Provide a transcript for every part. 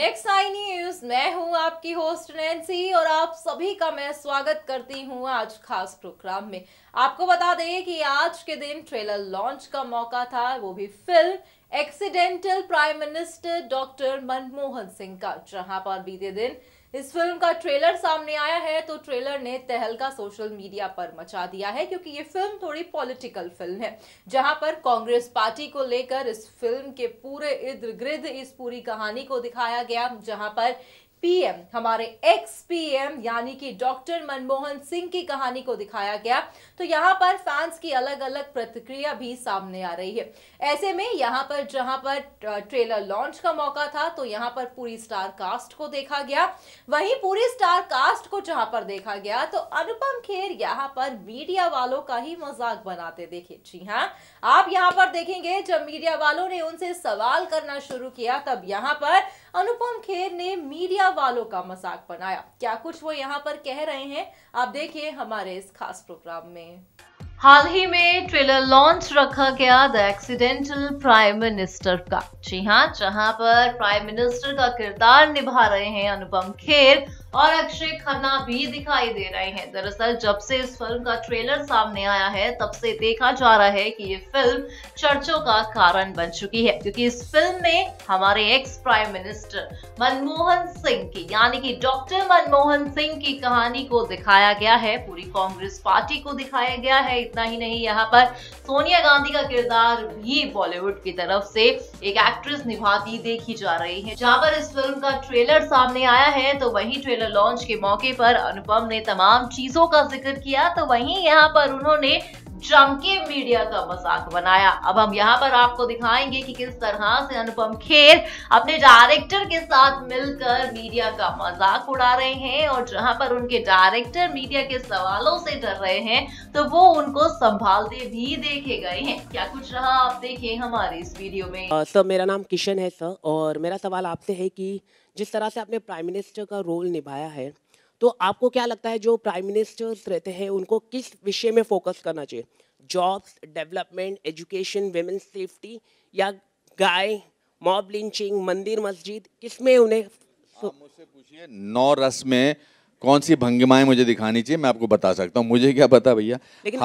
Next I news, मैं हूं आपकी होस्ट नैन्सी और आप सभी का मैं स्वागत करती हूं आज खास प्रोग्राम में। आपको बता दें कि आज के दिन ट्रेलर लॉन्च का मौका था, वो भी film accidental prime minister doctor Manmohan Singh का, जहां पर बीते दिन इस फिल्म का ट्रेलर सामने आया है। तो ट्रेलर ने तहलका सोशल मीडिया पर मचा दिया है, क्योंकि ये फिल्म थोड़ी पॉलिटिकल फिल्म है, जहां पर कांग्रेस पार्टी को लेकर इस फिल्म के पूरे इर्द गिर्द इस पूरी कहानी को दिखाया गया, जहां पर पीएम, हमारे एक्स पीएम यानी कि डॉक्टर मनमोहन सिंह की कहानी को दिखाया गया। तो यहाँ पर फैंस की अलग अलग प्रतिक्रिया भी सामने आ रही है। ऐसे में यहाँ पर जहाँ पर ट्रेलर लॉन्च का मौका था, तो यहाँ पर पूरी स्टार कास्ट को देखा गया। वहीं पूरी स्टार कास्ट को जहाँ पर देखा गया, तो अनुपम खेर यहाँ पर मीडिया वालों का ही मजाक बनाते देखे। जी हाँ, आप यहाँ पर देखेंगे जब मीडिया वालों ने उनसे सवाल करना शुरू किया, तब यहाँ पर अनुपम खेर ने मीडिया वालों का मजाक बनाया। क्या कुछ वो यहाँ पर कह रहे हैं, आप देखिए हमारे इस खास प्रोग्राम में। हाल ही में ट्रेलर लॉन्च रखा गया द एक्सीडेंटल प्राइम मिनिस्टर का। जी हाँ, जहां पर प्राइम मिनिस्टर का किरदार निभा रहे हैं अनुपम खेर और अक्षय खन्ना भी दिखाई दे रहे हैं। दरअसल जब से इस फिल्म का ट्रेलर सामने आया है, तब से देखा जा रहा है कि ये फिल्म चर्चों का कारण बन चुकी है, क्योंकि इस फिल्म में हमारे ex prime minister Manmohan Singh की यानी कि डॉक्टर मनमोहन सिंह की कहानी को दिखाया गया है, पूरी कांग्रेस पार्टी को दिखाया गया है। इतना ही नहीं, यहाँ पर सोनिया गांधी का किरदार भी बॉलीवुड की तरफ से एक एक्ट्रेस निभाती देखी जा रही है। जहां पर इस फिल्म का ट्रेलर सामने आया है, तो वही ट्रेलर लॉन्च के मौके पर अनुपम ने तमाम चीजों का जिक्र किया, तो वहीं यहाँ पर उन्होंने जम के मीडिया का मजाक बनाया। अब हम यहाँ पर आपको दिखाएंगे कि किस तरह से अनुपम खेर अपने डायरेक्टर के साथ मिलकर मीडिया का मजाक उड़ा रहे हैं, और जहां पर उनके डायरेक्टर मीडिया के सवालों से डर रहे हैं, तो वो उनको संभालते भी देखे गए हैं। क्या कुछ रहा, आप देखिए हमारे इस वीडियो में। सर, मेरा नाम किशन है सर, और मेरा सवाल आपसे है कि जिस तरह से आपने प्राइम मिनिस्टर का रोल निभाया है, तो आपको क्या लगता है जो प्राइम मिनिस्टर्स रहते हैं उनको किस विषय में फोकस करना चाहिए? Jobs, development, education, women safety, या गाय, मॉब लिंचिंग, मंदिर मस्जिद, किसमें उन्हें? मुझसे पूछिए 9 रस में कौन सी भंगिमाएं मुझे दिखानी चाहिए, मैं आपको बता सकता हूँ। मुझे क्या पता भैया।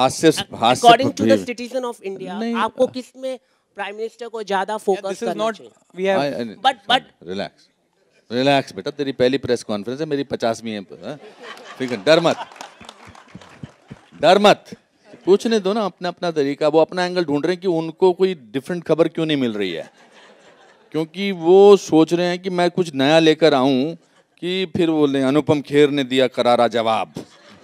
According to the citizen of India, आपको किस में प्राइम मिनिस्टर को ज्यादा फोकस करना चाहिए? बट रिलैक्स बेटा, तेरी पहली प्रेस कॉन्फ्रेंस है, मेरी 50वीं है। ठीक है, डर मत, पूछने दो ना अपना अपना तरीका। वो अपना एंगल ढूंढ रहे हैं कि उनको कोई डिफरेंट खबर क्यों नहीं मिल रही है, क्योंकि वो सोच रहे हैं कि मैं कुछ नया लेकर आऊं, कि फिर बोले अनुपम खेर ने दिया करारा जवाब।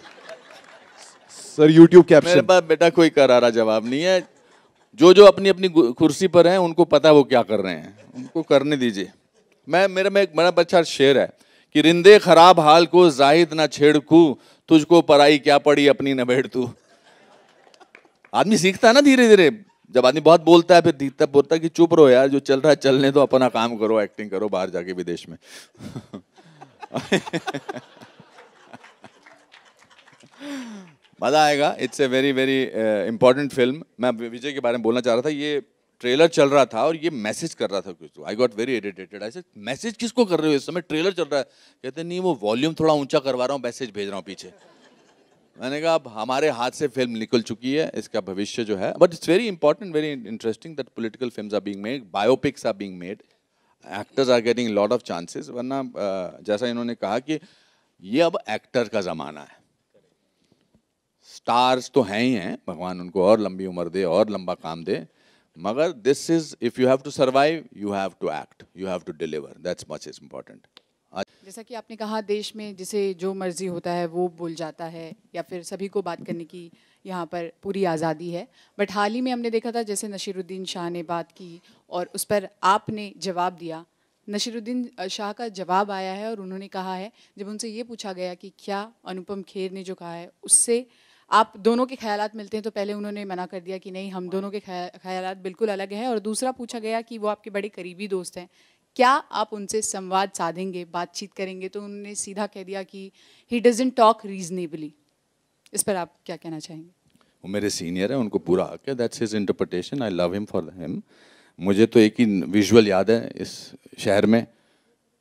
Sir YouTube caption. मेरे पास बेटा कोई करारा जवाब नहीं है। जो अपनी अपनी कुर्सी पर हैं उनको पता है वो क्या कर रहे हैं, उनको करने दीजिए। मेरे में एक बड़ा अच्छा शेर है कि रिंदे खराब हाल को जाहिद ना छेड़कू, तुझको पराई क्या पड़ी अपनी न भेड़ तू। आदमी सीखता है ना धीरे धीरे। जब आदमी बहुत बोलता है, फिर धीरे बोलता है कि चुप रहो यार, जो चल रहा है चलने दो, अपना काम करो, एक्टिंग करो बाहर जाके विदेश में। मजा आएगा। It's a very very important film. मैं विजय के बारे में बोलना चाह रहा था। ये ट्रेलर चल रहा था और ये मैसेज कर रहा था कुछ। I got very irritated. I said message किसको कर रहे हो, इस समय ट्रेलर चल रहा है। कहते नहीं, वो वॉल्यूम थोड़ा ऊंचा करवा रहा हूँ, मैसेज भेज रहा हूँ पीछे। मैंने कहा अब हमारे हाथ से फिल्म निकल चुकी है, इसका भविष्य जो है। But it's very important, very interesting that political films are being made, biopics are being made, actors are getting lot of chances. वरना जैसा इन्होंने कहा कि ये अब एक्टर का जमाना है। स्टार्स तो हैं ही हैं, भगवान उनको और लंबी उम्र दे और लंबा काम दे, मगर this is, if you have to survive, you have to act, you have to deliver, that's much is important. जैसा कि आपने कहा, देश में जिसे जो मर्जी होता है वो बोल जाता है, या फिर सभी को बात करने की यहाँ पर पूरी आज़ादी है। बट हाल ही में हमने देखा था, जैसे नसीरुद्दीन शाह ने बात की और उस पर आपने जवाब दिया। नसीरुद्दीन शाह का जवाब आया है और उन्होंने कहा है, जब उनसे ये पूछा गया कि क्या अनुपम खेर ने जो कहा है उससे आप दोनों के ख्यालात मिलते हैं, तो पहले उन्होंने मना कर दिया कि नहीं, हम दोनों के ख्यालात बिल्कुल अलग हैं। और दूसरा पूछा गया कि वो आपके बड़े करीबी दोस्त हैं, क्या आप उनसे संवाद साधेंगे, बातचीत करेंगे? तो उन्होंने सीधा कह दिया कि ही डजंट टॉक रीजनेबली। इस पर आप क्या कहना चाहेंगे? वो मेरे सीनियर है, उनको पूरा हक है। That's his interpretation, I love him for him. मुझे तो एक ही विजुअल याद है इस शहर में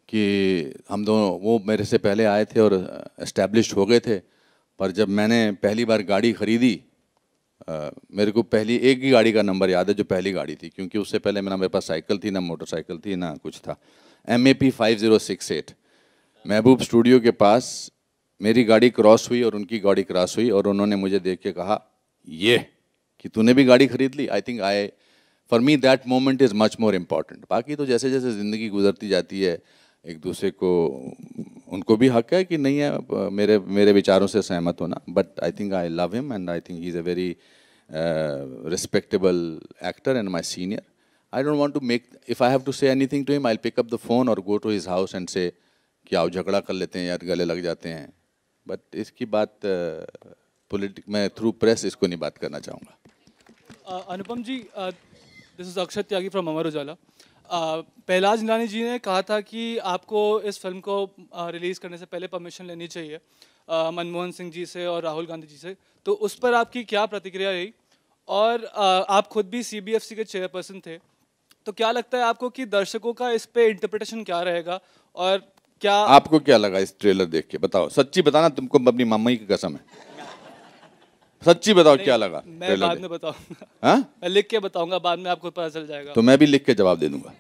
कि हम दोनों, वो मेरे से पहले आए थे और एस्टेब्लिश्ड हो गए थे, पर जब मैंने पहली बार गाड़ी खरीदी, मेरे को पहली एक ही गाड़ी का नंबर याद है जो पहली गाड़ी थी, क्योंकि उससे पहले मेरे पास साइकिल थी, ना मोटरसाइकिल थी, ना कुछ था। MAP 5068 महबूब स्टूडियो के पास मेरी गाड़ी क्रॉस हुई और उनकी गाड़ी क्रॉस हुई, और उन्होंने मुझे देख के कहा ये कि तूने भी गाड़ी खरीद ली। I think for me that moment is much more important. बाकी तो जैसे जैसे ज़िंदगी गुजरती जाती है, एक दूसरे को, उनको भी हक है कि नहीं है मेरे विचारों से सहमत होना, but I think I love him and I think he is a very respectable actor and my senior. I don't want to make, if I have to say anything to him, I'll pick up the phone or go to his house and say कि आओ झगड़ा कर लेते हैं यार, गले लग जाते हैं. बट इसकी बात मैं थ्रू प्रेस इसको नहीं बात करना चाहूँगा. Anupam ji, this is Akshat Tyagi from Amar Ujala. Pahlaj Nihalani ji ने कहा था कि आपको इस फिल्म को रिलीज़ करने से पहले परमिशन लेनी चाहिए मनमोहन सिंह जी से और राहुल गांधी जी से, तो उस पर आपकी क्या प्रतिक्रिया रही? और आप खुद भी CBFC के चेयरपर्सन थे, तो क्या लगता है आपको कि दर्शकों का इस पे इंटरप्रिटेशन क्या रहेगा? और क्या आपको क्या लगा इस ट्रेलर देख के? बताओ, सच्ची बताना, तुमको अपनी मम्मी की कसम है, सच्ची बताओ क्या लगा? मैं बाद में बताऊंगा. हाँ, मैं लिख के बताऊंगा, बाद में आपको पता चल जाएगा. तो मैं भी लिख के जवाब दे दूंगा.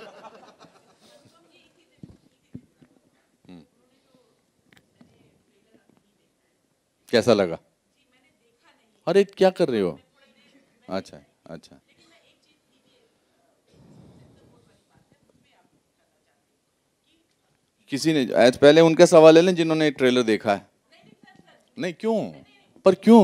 कैसा लगा? अरे क्या कर रहे हो? अच्छा अच्छा. किसी ने आज पहले उनका सवाल ले लें जिन्होंने ट्रेलर देखा है. नहीं, क्यों? पर क्यों?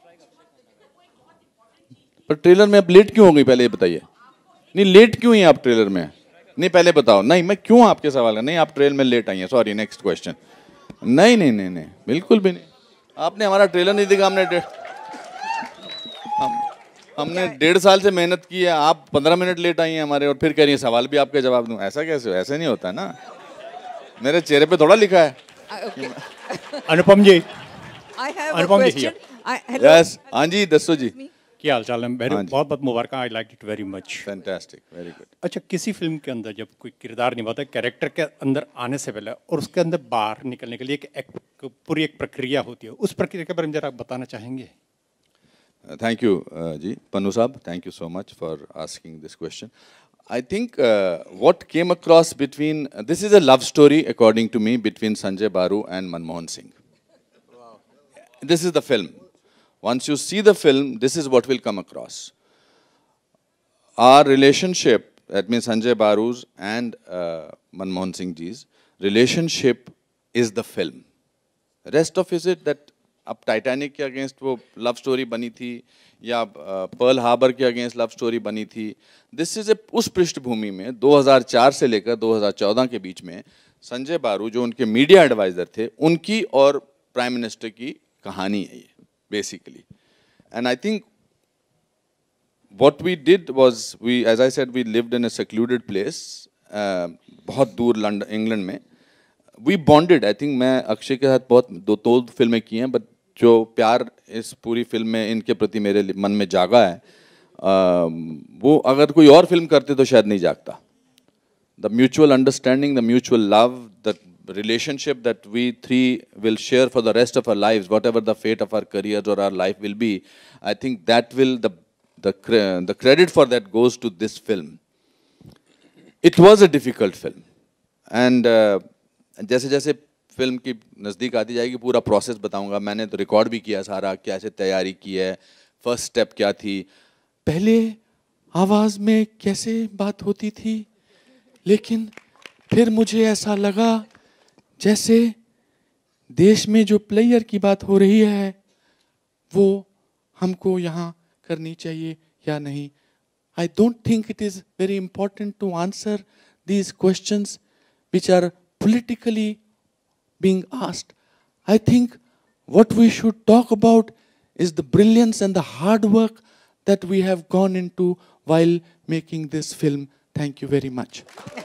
पर ट्रेलर में आप लेट क्यों हो गई, पहले ये बताइए. नहीं, लेट क्यों हैं आप ट्रेलर में? नहीं, पहले बताओ. नहीं, मैं क्यों आपके सवाल का, नहीं आप ट्रेलर में लेट आई हैं. Sorry, next question. नहीं नहीं नहीं नहीं, बिल्कुल भी नहीं. आपने हमारा ट्रेलर नहीं देखा. हमने 1.5 साल से मेहनत की है, आप 15 मिनट लेट आई हैं हमारे, और फिर कह रही हैं सवाल भी आपके जवाब दूं. ऐसा कैसे हो? ऐसा नहीं होता ना, मेरे चेहरे पे थोड़ा लिखा है. अनुपम जी, अनुपम जी, यस. हाँ जी, दसो जी, क्या हाल चाल है? बहुत बहुत मुबारक. I like it very much. Fantastic, very good. अच्छा, किसी फिल्म के अंदर जब कोई किरदार निभाता है, कैरेक्टर के अंदर आने से पहले और उसके अंदर बाहर निकलने के लिए पूरी एक प्रक्रिया होती है, उस प्रक्रिया के बारे में जरा आप बताना चाहेंगे? Thank you, जी. Pannu Saab, thank you so much for asking this question. I think what came across between, this is a love story according to me between Sanjay Baru and Manmohan Singh. Wow. This is the film. Once you see the film, this is what will come across. Our relationship, that means Sanjay Baru's and Manmohan Singh ji's relationship is the film. Rest of it that अब Titanic के against वो love story बनी थी या Pearl Harbor के against love story बनी थी, this is उस पृष्ठभूमि में 2004 से लेकर 2014 के बीच में संजय बारू जो उनके मीडिया एडवाइजर थे, उनकी और प्राइम मिनिस्टर की कहानी है ये basically. And I think what we did was, we, as I said, we lived in a secluded place, बहुत दूर लंदन, इंग्लैंड में. We bonded. आई थिंक मैं अक्षय के साथ बहुत दो फिल्में की हैं, बट जो प्यार इस पूरी फिल्म में इनके प्रति मेरे मन में जागा है, वो अगर कोई और फिल्म करते तो शायद नहीं जागता. The mutual understanding, the mutual love, the relationship that we three will share for the rest of our lives, whatever the fate of our careers or our life will be, I think that will, the credit for that goes to this film. It was a difficult film, and जैसे जैसे film की नज़दीक आती जाएगी पूरा process बताऊंगा. मैंने तो रिकॉर्ड भी किया सारा, कैसे तैयारी की है, फर्स्ट स्टेप क्या थी, पहले आवाज़ में कैसे बात होती थी, लेकिन फिर मुझे ऐसा लगा जैसे देश में जो प्लेयर की बात हो रही है वो हमको यहाँ करनी चाहिए या नहीं. I don't think it is very important to answer these questions which are politically being asked. I think what we should talk about is the brilliance and the hard work that we have gone into while making this film. Thank you very much.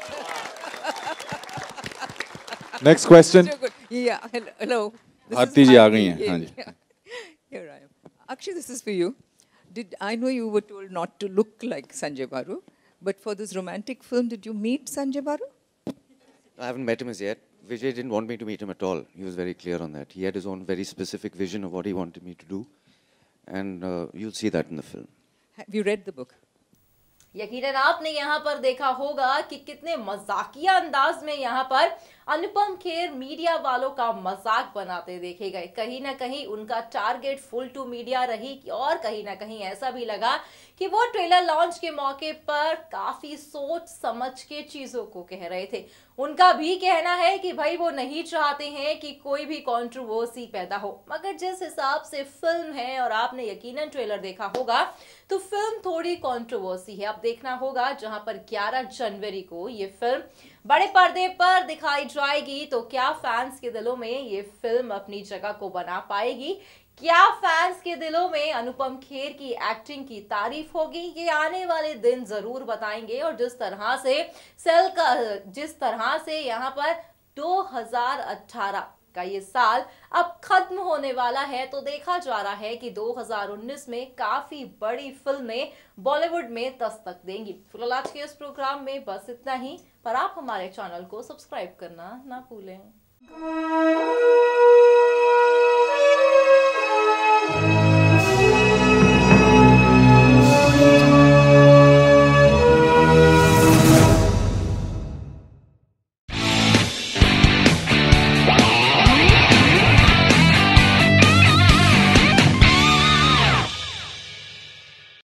Next question. Yeah, hello. Bharti ji aa gayi hain. haan ji. Here I am. Akshay, this is for you. I know you were told not to look like Sanjay Baru, but for this romantic film, did you meet Sanjay Baru? I haven't met him as yet. Vijay didn't want me to meet him at all. He was very clear on that. He had his own very specific vision of what he wanted me to do. And you'll see that in the film. Have you read the book? यकीनन आपने यहाँ पर देखा होगा कि कितने मजाकिया अंदाज में यहाँ पर अनुपम खेर मीडिया वालों का मजाक बनाते देखे गए। कहीं ना कहीं उनका टारगेट फुल टू मीडिया रही और कहीं ना कहीं ऐसा भी लगा कि वो ट्रेलर लॉन्च के मौके पर काफी सोच समझ के चीजों को कह रहे थे। उनका भी कहना है कि भाई वो नहीं चाहते हैं कि कोई भी कंट्रोवर्सी पैदा हो, मगर जिस हिसाब से फिल्म है और आपने यकीनन ट्रेलर देखा होगा तो फिल्म थोड़ी कंट्रोवर्सी है। अब देखना होगा जहां पर 11 जनवरी को ये फिल्म बड़े पर्दे पर दिखाई जाएगी तो क्या फैंस के दिलों में ये फिल्म अपनी जगह को बना पाएगी, क्या फैंस के दिलों में अनुपम खेर की एक्टिंग की तारीफ होगी, ये आने वाले दिन जरूर बताएंगे। और जिस तरह से यहाँ पर 2018 का ये साल अब खत्म होने वाला है तो देखा जा रहा है कि 2019 में काफी बड़ी फिल्में बॉलीवुड में दस्तक देंगी। फिलहाल आज के इस प्रोग्राम में बस इतना ही, पर आप हमारे चैनल को सब्सक्राइब करना ना भूलें।